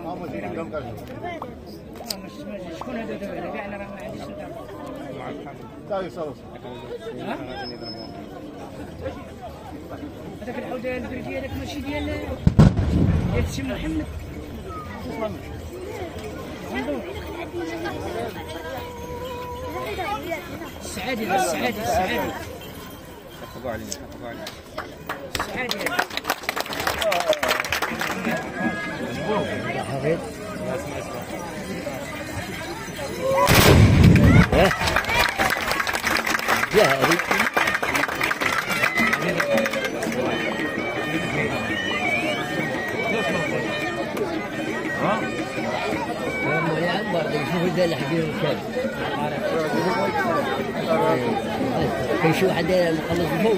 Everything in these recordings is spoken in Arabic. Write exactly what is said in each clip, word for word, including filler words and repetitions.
شكون هذا دابا كاع انا راه ما عنديش هذاك العوده البرديه هذاك ماشي ديال ديال السي محمد السعادي السعادي السعادي حطوا علينا حطوا علينا السعادي يا حبيبي يا هذه ها يا عمار شوف الدلع حقين الكلب كاين شي واحد مخلص الفوق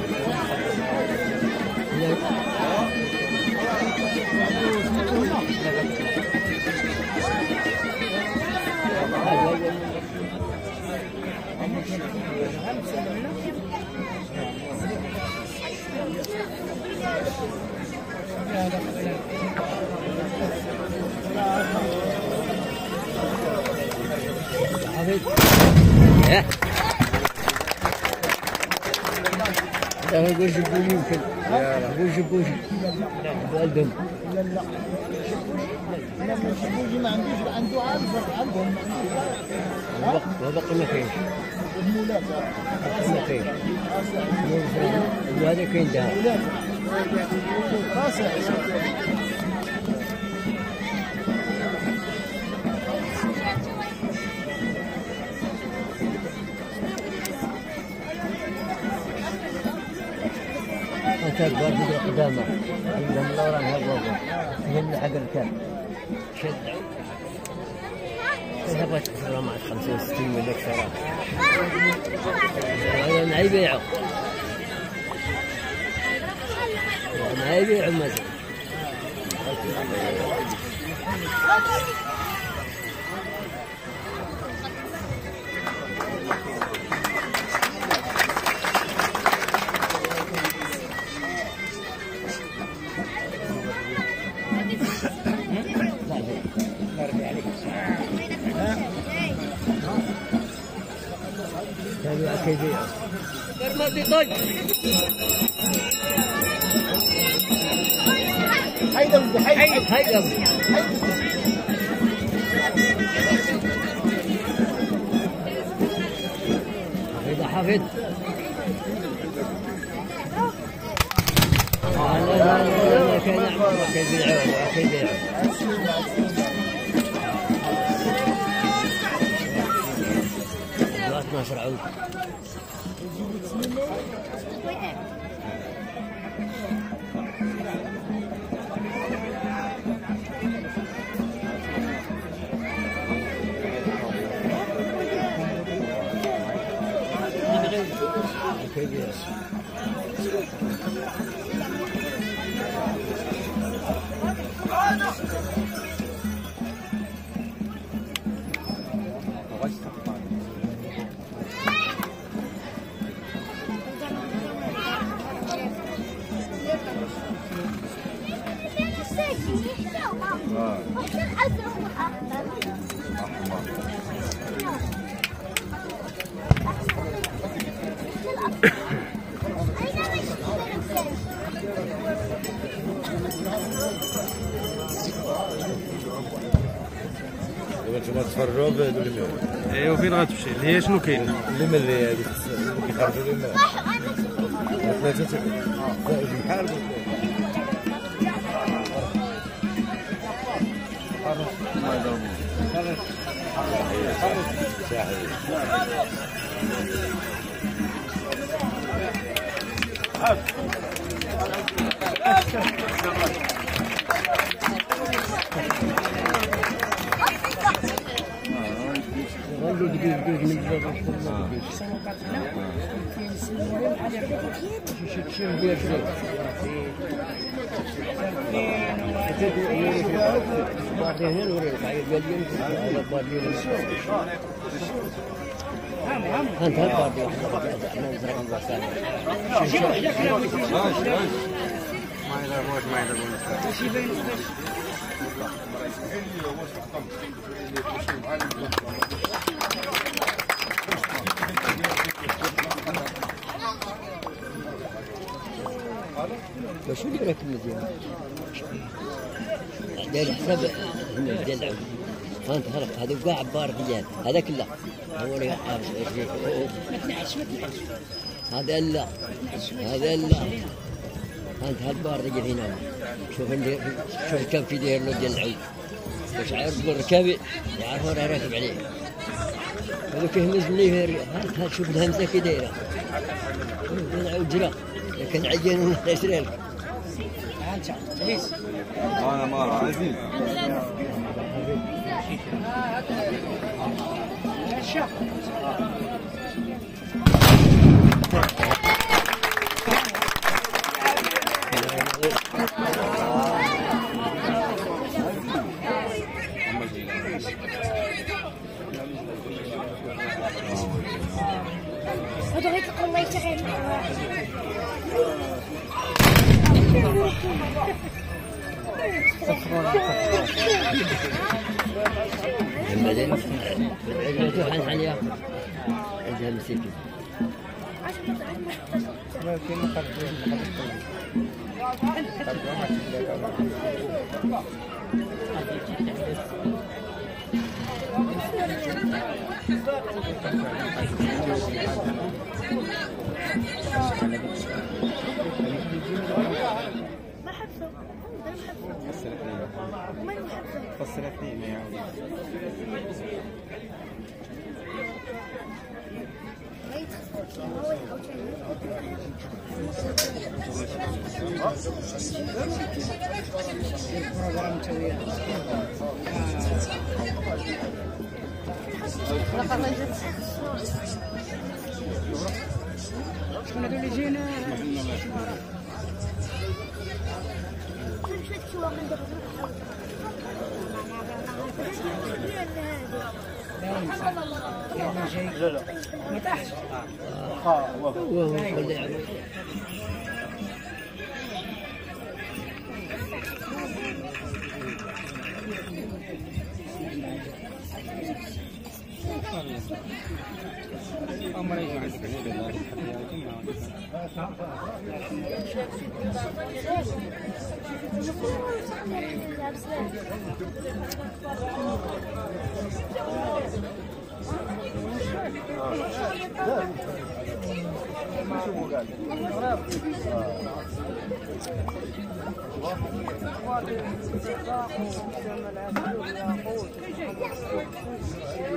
لا يقول جبوا يمكن يقول جبوا والدهم لا لا لا ما جبوش ما عندوش عنده عارف عندهم وبقي ما كاينش المولات ما كاينش وهذا كاين دار خاصه تكبر بدري قدامه عندهم لورا هذا من حق الكاب شد إذا بغيت تشتري مع خمسين وستين ولا أكثر هذا ما يبيعوا ما يبيعوا مثلا هذا كيف ما في طج هيدا هيدا هيدا هيدا حافظ لا لا لا لا كان يعمل كيف يلعب كيف يلعب اثناشر عود انتما تفرجوا بهذو الماء. ايوا فين غتمشي؟ اللي هي شنو كاين؟ الماء اللي هذيك اللي كيخرجوا الماء. ثلاثة بحال ما يضربوش. صحيح. انت هالباردي ما يضربوش ما يضربوش شو اللي راكب مزيان؟ داير حساب هنا ديال العود فانت خلق هذا كاع عبار ديال هذاك لا هو اللي عارف ما تنعش ما تنعش هذا لا هذا لا فانت هالبار ديال هنا شوف ندير شوف كم في داير له ديال العود باش عارف بالركابي يعرفوا راه راكب عليه هذاك يهمز ليه هات شوف الهمزه كي دايره ديال العود جرا لكن عيان ولا يسرى لك انا ما عايزين بغيت نقول الله يشغل بعدين بعدين حن عليها عندها مسكين ما حبسه ما حبسه فصل اثنين يا عم شكون هذو اللي جينا لا لا ما تحش اه هو اللي أمر يجي عندك Thank you.